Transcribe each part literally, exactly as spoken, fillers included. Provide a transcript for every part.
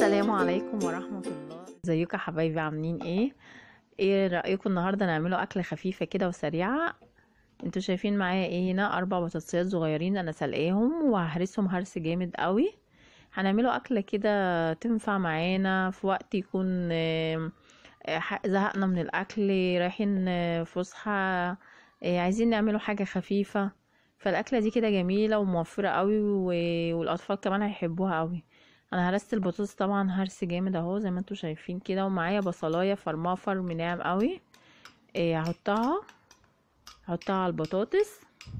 السلام عليكم ورحمة الله. ازيكم يا حبايبي، عاملين ايه؟ ايه رأيكم النهاردة نعمله أكلة خفيفة كده وسريعة؟ انتوا شايفين معايا ايه هنا؟ أربع بطاطسيات صغيرين أنا سلقاهم وههرسهم هرس جامد قوي. هنعمله أكلة كده تنفع معانا في وقت يكون آم، آه، ح- زهقنا من الأكل، رايحين آه، فسحة، آه، عايزين نعمله حاجة خفيفة. فالأكلة دي كده جميلة وموفرة قوي و- والأطفال كمان هيحبوها قوي. انا هرست البطاطس طبعا هرس جامد اهو زي ما انتوا شايفين كده، ومعايا بصلايه فرماه فرم ناعم قوي. إيه هحطها هحطها على البطاطس.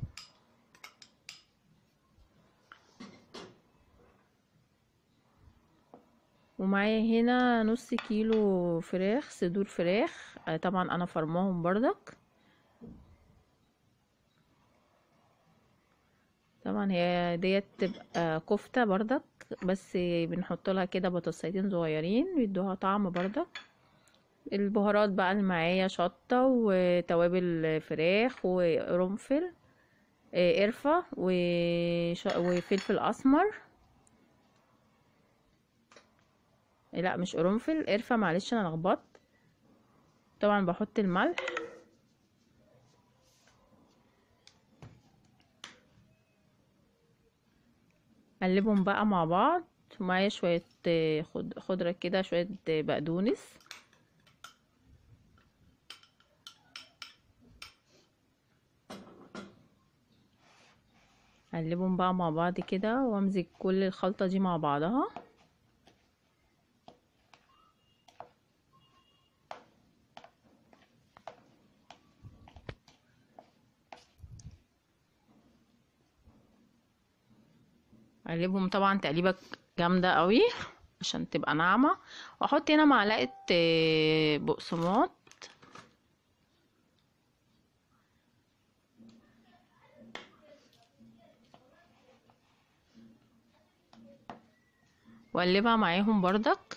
ومعايا هنا نص كيلو فراخ، صدور فراخ، آه، طبعا انا فرماهم بردك. طبعا هي ديت تبقى كفتة بردك، بس بنحط لها كده بطاطسيتين صغيرين بيدوها طعم بردك. البهارات بقى اللي معايا شطة وتوابل فراخ وقرنفل، آه، قرفة وش... وفلفل اسمر. لا مش قرنفل، قرفة، معلش انا لخبطت. طبعا بحط الملح. اقلبهم بقى مع بعض. معايا شوية آه، خض- خضرة كده، شوية آه، بقدونس. اقلبهم بقى مع بعض كده وامزج كل الخلطة دي مع بعضها. اقلبهم طبعا تقليبة جامدة قوي عشان تبقى ناعمة. واحط هنا معلقة آه، بقسماط. واقلبها معاهم بردك.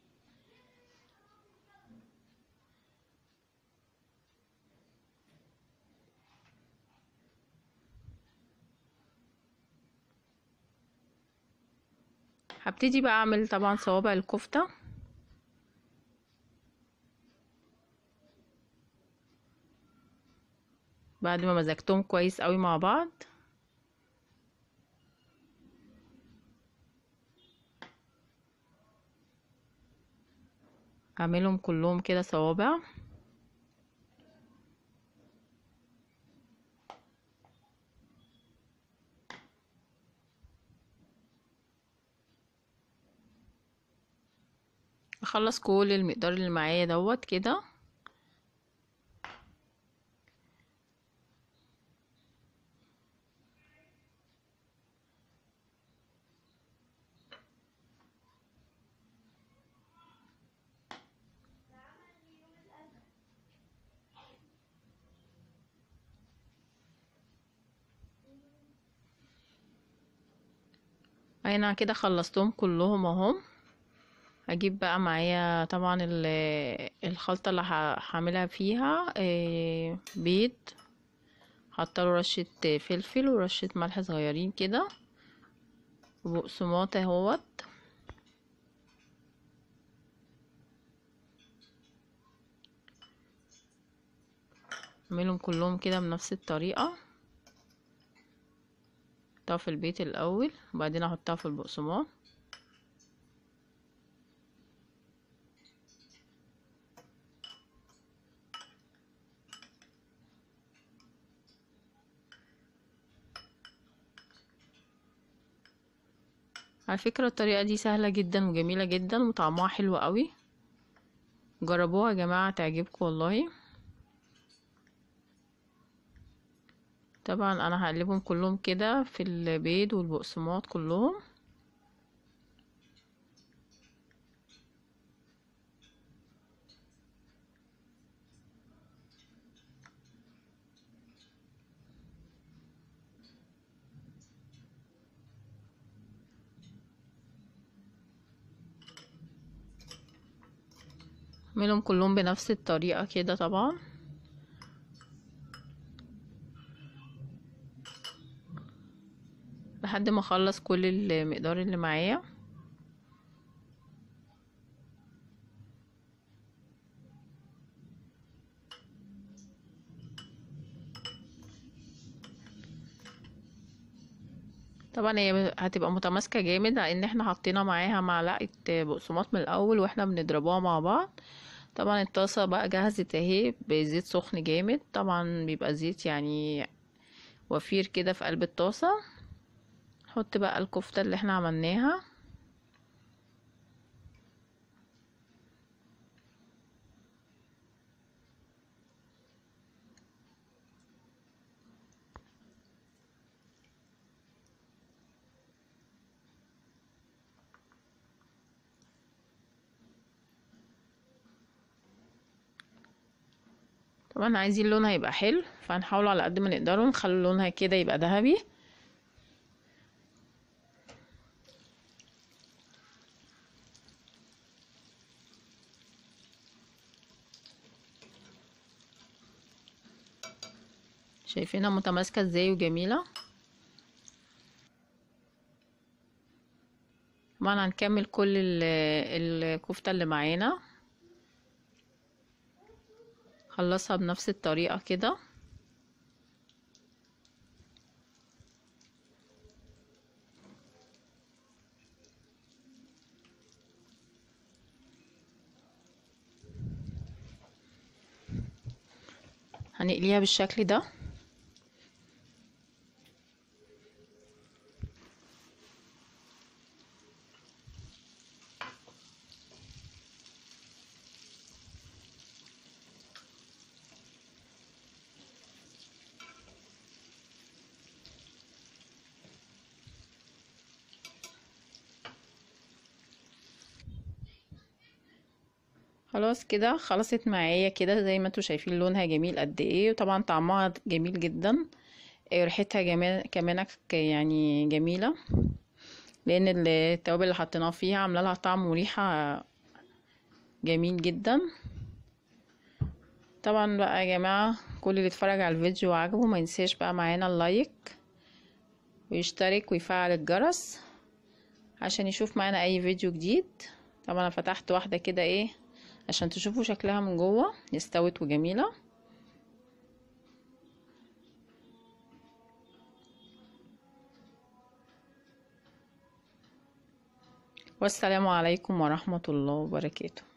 هبتدي بقى اعمل طبعا صوابع الكفتة. بعد ما مزجتهم كويس قوي مع بعض، اعملهم كلهم كده صوابع. اخلص كل المقدار اللي معايا دوت كده. انا كده خلصتهم كلهم اهم. هجيب بقى معايا طبعا ال- الخلطة اللي ه- هعملها فيها إيه، بيض. حاطه له رشة فلفل ورشة ملح صغيرين كده، وبقسماط اهوت. اعملهم كلهم كده بنفس الطريقة. احطها في البيض الاول وبعدين احطها في البقسماط. على فكرة الطريقة دي سهلة جدا وجميلة جدا وطعمها حلو قوي. جربوها يا جماعة تعجبكم والله. طبعا انا هقلبهم كلهم كده في البيض والبقسماط كلهم. اعملهم كلهم بنفس الطريقة كده طبعا لحد ما اخلص كل المقدار اللي معايا. طبعا هي هتبقى متماسكة جامد لان احنا حطينا معاها معلقة بقسماط من الاول واحنا بنضربوها مع بعض. طبعا الطاسة بقى جهزت اهي بزيت سخن جامد، طبعا بيبقى زيت يعني وفير كده في قلب الطاسة. نحط بقى الكفتة اللي احنا عملناها. طبعا عايزين لونها يبقى حلو، فهنحاول على قد ما نقدروا نخلي لونها كده يبقى ذهبي. شايفينها متماسكة ازاي وجميلة. طبعا هنكمل كل ال- الكفتة اللي معانا، خلصها بنفس الطريقة كده. هنقليها بالشكل ده. خلاص كده خلصت معايا كده زي ما انتوا شايفين لونها جميل قد ايه، وطبعا طعمها جميل جدا. إيه، ريحتها جمال كمان يعني جميلة، لان التوابل اللي حطيناها فيها عامله لها طعم وريحة جميل جدا. طبعا بقى يا جماعة كل اللي اتفرج على الفيديو وعجبه ما ينساش بقى معانا اللايك ويشترك ويفعل الجرس عشان يشوف معانا اي فيديو جديد. طبعا انا فتحت واحدة كده ايه عشان تشوفوا شكلها من جوه، استوت وجميلة. والسلام عليكم ورحمة الله وبركاته.